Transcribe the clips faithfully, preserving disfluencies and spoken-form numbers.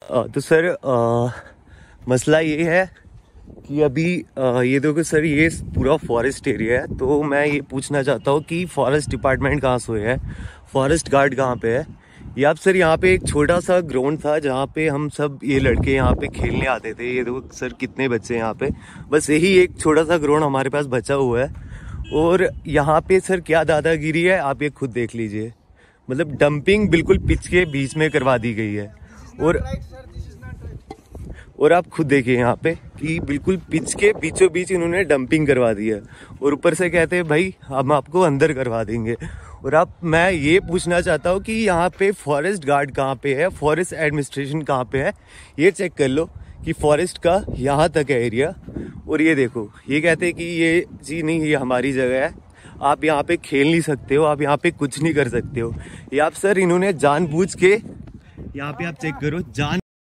अ, तो सर आ, मसला ये है कि अभी आ, ये देखो सर, ये पूरा फॉरेस्ट एरिया है। तो मैं ये पूछना चाहता हूँ कि फॉरेस्ट डिपार्टमेंट कहाँ से है, फॉरेस्ट गार्ड कहाँ पे है। ये आप सर, यहाँ पे एक छोटा सा ग्राउंड था जहाँ पे हम सब ये लड़के यहाँ पे खेलने आते थे। ये देखो सर कितने बच्चे हैं यहाँ पे, बस यही एक छोटा सा ग्राउंड हमारे पास बचा हुआ है। और यहाँ पे सर क्या दादागिरी है आप ये खुद देख लीजिए। मतलब डंपिंग बिल्कुल पिच के बीच में करवा दी गई है। और और आप खुद देखिए यहाँ पे कि बिल्कुल पिच के बीचों बीच इन्होंने डंपिंग करवा दी है। और ऊपर से कहते हैं भाई हम आपको अंदर करवा देंगे। और आप, मैं ये पूछना चाहता हूँ कि यहाँ पे फॉरेस्ट गार्ड कहाँ पे है, फॉरेस्ट एडमिनिस्ट्रेशन कहाँ पे है, ये चेक कर लो कि फॉरेस्ट का यहाँ तक है एरिया। और ये देखो, ये कहते हैं कि ये जी नहीं, ये हमारी जगह है, आप यहाँ पे खेल नहीं सकते हो, आप यहाँ पे कुछ नहीं कर सकते हो। ये आप सर, इन्होंने जानबूझ के, यहाँ पे आप चेक करो, जान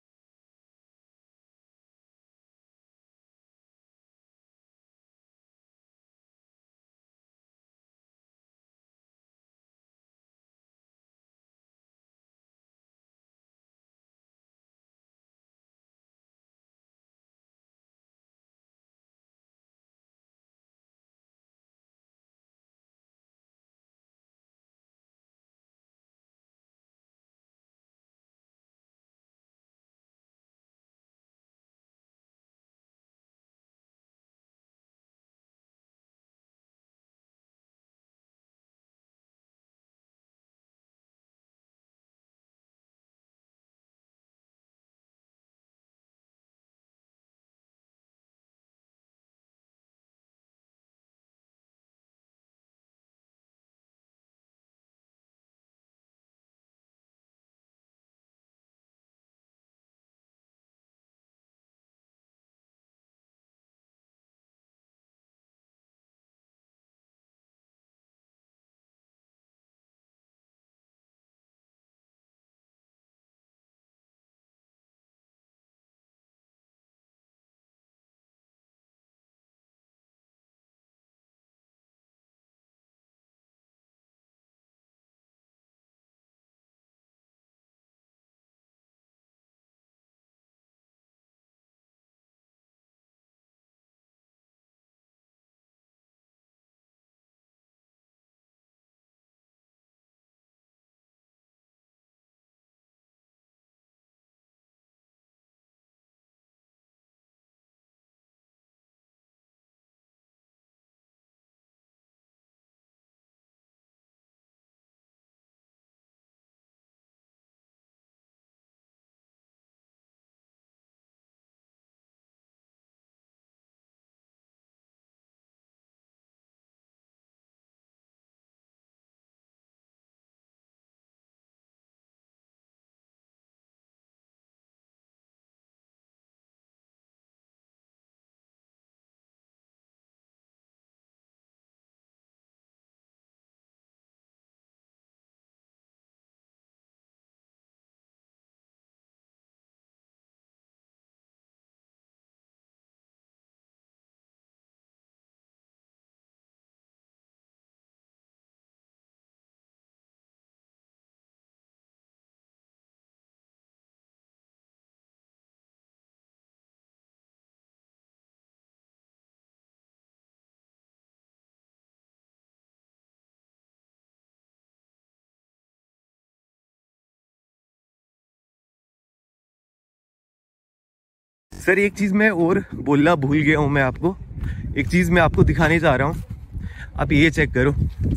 सर एक चीज मैं और बोलना भूल गया हूँ, मैं आपको एक चीज मैं आपको दिखाने जा रहा हूँ। आप ये चेक करो,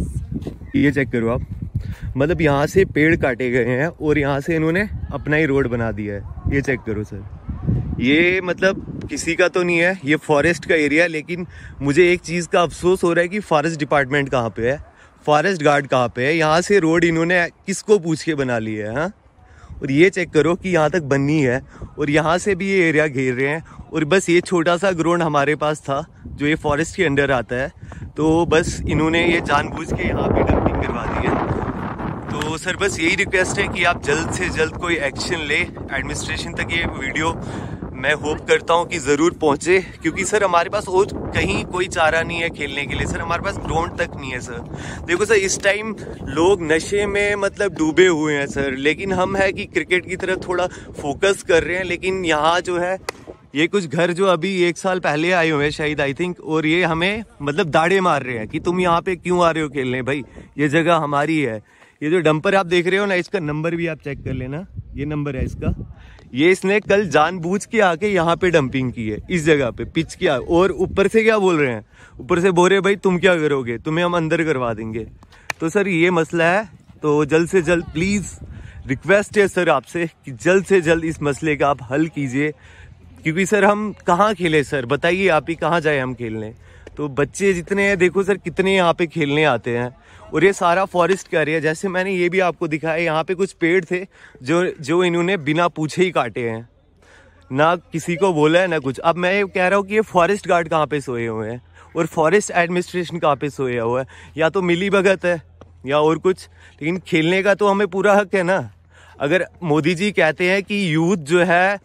ये चेक करो आप, मतलब यहाँ से पेड़ काटे गए हैं और यहाँ से इन्होंने अपना ही रोड बना दिया है। ये चेक करो सर, ये मतलब किसी का तो नहीं है, ये फॉरेस्ट का एरिया है। लेकिन मुझे एक चीज़ का अफसोस हो रहा है कि फॉरेस्ट डिपार्टमेंट कहाँ पे है, फॉरेस्ट गार्ड कहाँ पे है। यहाँ से रोड इन्होंने किसको पूछ के बना ली है। हाँ, और ये चेक करो कि यहाँ तक बननी है और यहाँ से भी ये एरिया घेर रहे हैं। और बस ये छोटा सा ग्राउंड हमारे पास था जो ये फॉरेस्ट के अंडर आता है, तो बस इन्होंने ये जानबूझ के यहाँ पे डंपिंग करवा दी है। तो सर बस यही रिक्वेस्ट है कि आप जल्द से जल्द कोई एक्शन ले, एडमिनिस्ट्रेशन तक ये वीडियो मैं होप करता हूँ कि ज़रूर पहुँचे, क्योंकि सर हमारे पास और कहीं कोई चारा नहीं है खेलने के लिए सर। हमारे पास ग्राउंड तक नहीं है सर। देखो सर, इस टाइम लोग नशे में मतलब डूबे हुए हैं सर, लेकिन हम है कि क्रिकेट की तरफ थोड़ा फोकस कर रहे हैं। लेकिन यहाँ जो है ये कुछ घर जो अभी एक साल पहले आए हुए हैं शायद, आई थिंक, और ये हमें मतलब दाड़े मार रहे हैं कि तुम यहाँ पे क्यों आ रहे हो खेलने, भाई ये जगह हमारी है। ये जो डंपर आप देख रहे हो ना, इसका नंबर भी आप चेक कर लेना, ये नंबर है इसका। ये इसने कल जानबूझ के आके यहाँ पे डंपिंग की है, इस जगह पे पिच किया। और ऊपर से क्या बोल रहे हैं, ऊपर से बोल रहे भाई तुम क्या करोगे, तुम्हें हम अंदर करवा देंगे। तो सर ये मसला है, तो जल्द से जल्द प्लीज़ रिक्वेस्ट है सर आपसे कि जल्द से जल्द इस मसले का आप हल कीजिए। क्योंकि सर हम कहाँ खेले सर, बताइए आप ही, कहाँ जाए हम खेलने। तो बच्चे जितने हैं देखो सर कितने यहाँ पे खेलने आते हैं, और ये सारा फॉरेस्ट का एरिया। जैसे मैंने ये भी आपको दिखाया, यहाँ पे कुछ पेड़ थे जो जो इन्होंने बिना पूछे ही काटे हैं, ना किसी को बोला है ना कुछ। अब मैं ये कह रहा हूँ कि ये फॉरेस्ट गार्ड कहाँ पे सोए हुए हैं और फॉरेस्ट एडमिनिस्ट्रेशन कहाँ पे सोया हुआ है, या तो मिली भगत है या और कुछ। लेकिन खेलने का तो हमें पूरा हक है ना। अगर मोदी जी कहते हैं कि यूथ जो है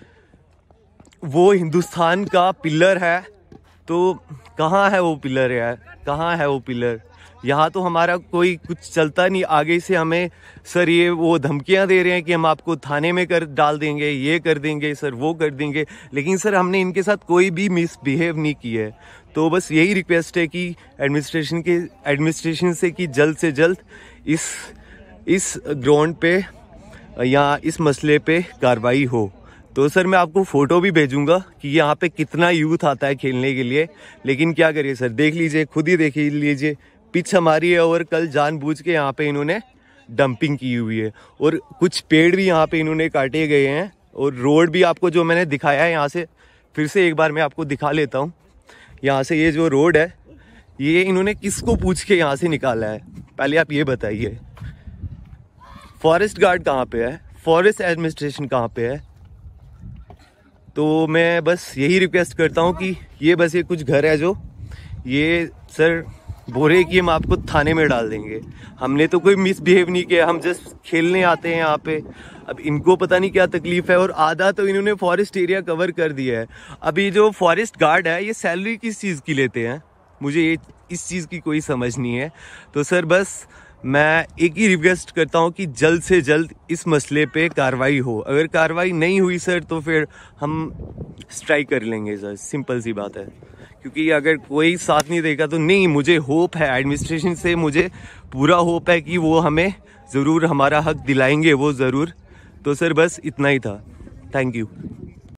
वो हिंदुस्तान का पिलर है, तो कहाँ है वो पिलर यार, कहाँ है वो पिलर। यहाँ तो हमारा कोई कुछ चलता नहीं। आगे से हमें सर ये वो धमकियाँ दे रहे हैं कि हम आपको थाने में कर डाल देंगे, ये कर देंगे सर, वो कर देंगे। लेकिन सर हमने इनके साथ कोई भी मिसबिहेव नहीं किया है। तो बस यही रिक्वेस्ट है कि एडमिनिस्ट्रेशन के एडमिनिस्ट्रेशन से कि जल्द से जल्द इस इस ग्राउंड पे या इस मसले पे कार्रवाई हो। तो सर मैं आपको फ़ोटो भी भेजूंगा कि यहाँ पे कितना यूथ आता है खेलने के लिए। लेकिन क्या करिए सर, देख लीजिए, खुद ही देख लीजिए, पिच हमारी है और कल जानबूझ के यहाँ पे इन्होंने डंपिंग की हुई है। और कुछ पेड़ भी यहाँ पे इन्होंने काटे गए हैं। और रोड भी आपको जो मैंने दिखाया है, यहाँ से फिर से एक बार मैं आपको दिखा लेता हूँ। यहाँ से ये जो रोड है, ये इन्होंने किसको पूछ के यहाँ से निकाला है, पहले आप ये बताइए। फॉरेस्ट गार्ड कहाँ पे है, फॉरेस्ट एडमिनिस्ट्रेशन कहाँ पे है। तो मैं बस यही रिक्वेस्ट करता हूँ कि ये बस ये कुछ घर है जो ये सर बोल रहे कि हम आपको थाने में डाल देंगे। हमने तो कोई मिसबिहेव नहीं किया, हम जस्ट खेलने आते हैं यहाँ पे। अब इनको पता नहीं क्या तकलीफ है। और आधा तो इन्होंने फॉरेस्ट एरिया कवर कर दिया है। अभी जो फॉरेस्ट गार्ड है, ये सैलरी किस चीज़ की लेते हैं, मुझे ये इस चीज़ की कोई समझ नहीं है। तो सर बस मैं एक ही रिक्वेस्ट करता हूँ कि जल्द से जल्द इस मसले पे कार्रवाई हो। अगर कार्रवाई नहीं हुई सर तो फिर हम स्ट्राइक कर लेंगे सर, सिंपल सी बात है। क्योंकि अगर कोई साथ नहीं देगा तो नहीं, मुझे होप है एडमिनिस्ट्रेशन से, मुझे पूरा होप है कि वो हमें ज़रूर हमारा हक दिलाएंगे, वो ज़रूर। तो सर बस इतना ही था, थैंक यू।